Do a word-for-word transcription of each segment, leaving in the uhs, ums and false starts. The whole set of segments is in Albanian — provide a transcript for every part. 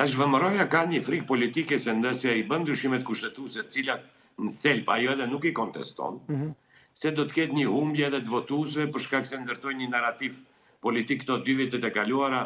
Tash Vëmëroja ka një frikë politike se ndëse i bën ndryshimet kushtetuese, të cilat në thelb ajo edhe nuk i konteston, se do të ketë një humbje edhe të votuesve për shkak se ndërtojnë një narrativ politik këto dy vitet e kaluara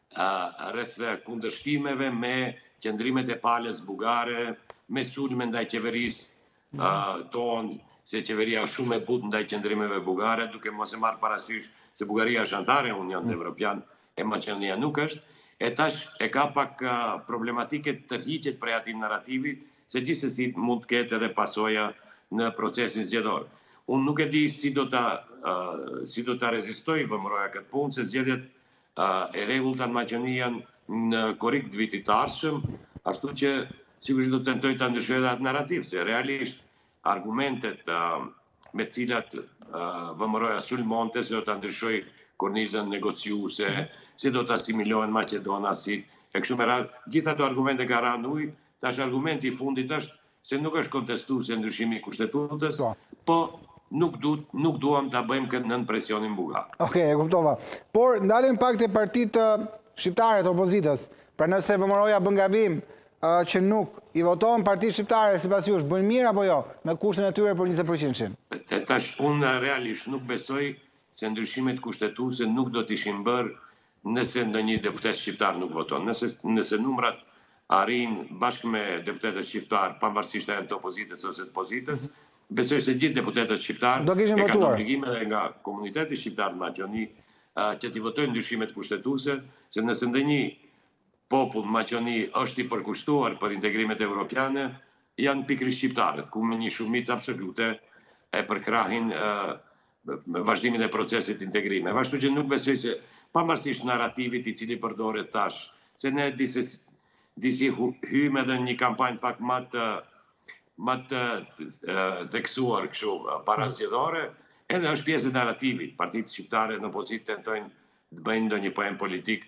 rreth kundërshtimeve me qëndrimet e palës bugare, me sulme ndaj qeverisë tonë, se qeveria është shumë e butë ndaj qëndrimeve bugare, duke mos e marrë parasysh se Bugaria është antare në Union Evropian, e Maqedonia nuk është, e tash e ka pak problematike të tërhiqet prej atij narrativit, se gjithsesi mund të ketë edhe pasoja në procesin zgjedhor. Unë nuk e di si do ta si do ta rezistoj Vëmëroja këtë punë, se zgjedhjet e rregullta në Maqedoni në korrik të vitit të ardhshëm, ashtu që sigurisht do të tentoj ta ndryshoj atë narrativ, se realisht argumentet me të cilat Vëmëroja sulmonte se do ta ndryshoj kornizën negociuese, se do të asimilohen maqedonasit, e kështu me radhë, gjitha ato argumente ka rënë ujë, tash argumenti i fundit është se nuk është kontestuese ndryshimi i kushtetutës, po nuk duam ta bëjmë këtë nën presionin bugar. Okej, e kuptova. Por ndalen pak te partitë shqiptare të opozitës. Pra nëse Vëmëroja bën gabim që nuk i votojnë partitë shqiptare sipas jush, bën mirë apo jo me kushtin e tyre për njëzet përqind? Tash unë realisht nuk besoj se ndryshimet kushtetuese nuk do të ishin bërë nëse ndonjë deputet shqiptar nuk voton. Nëse nëse numrat arrin bashkë me deputetët shqiptar, pavarësisht a janë të opozitës ose të pozitës, besoj se gjithë deputetët shqiptar do kishin votuar. Kanë obligime edhe nga komuniteti shqiptar në Maqedoni që t'i votojnë ndryshimet kushtetuese, se nëse ndonjë popull në Maqedoni është i përkushtuar për integrimet evropiane, janë pikërisht shqiptarët, ku me një shumicë absolute e përkrahin vazhdimin e procesit integrime. Ashtu që nuk besoj se pavarësisht narrativit i cili përdoret tash, se ne disi hymë edhe një kampanjë pak më të më të theksuar kështu parazgjedhore, edhe është pjesë e narrativit. Partitë shqiptare në opozitë tentojnë të bëjnë ndonjë poem politik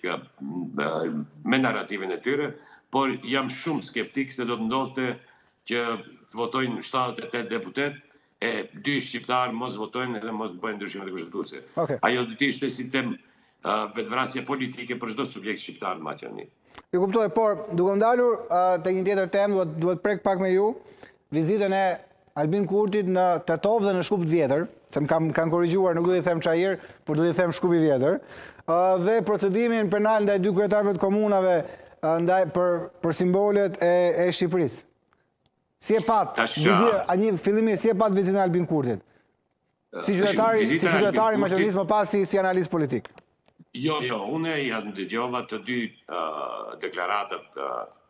me narrativin e tyre, por jam shumë skeptik se do të ndodhte që të votojnë shtatëdhjetë e tetë deputet, e dy shqiptarë mos votojnë edhe mos bëjnë ndryshimet kushtetuese. Ajo do të ishte si temë vetvrasje politike për çdo subjekt shqiptar në Maqedoni. Ju kuptoj, por duke ndalur te një tjetër temë, duhet prek pak me ju vizitën e Albin Kurtit në Tetov dhe në Shkup të Vjetër, se më kanë korrigjuar, nuk do t'i them Çajir, por do t'i them Shkupi i Vjetër, dhe procedimin penal ndaj dy kryetarëve të komunave ndaj për simbolet e Shqipërisë. Si e pat, a një fillimir, si e pat vizitën e Albin Kurtit? Si qytetari i Maqedonisë më pas si analist politik? Jo, jo, unë janë dëgjova të dy deklaratat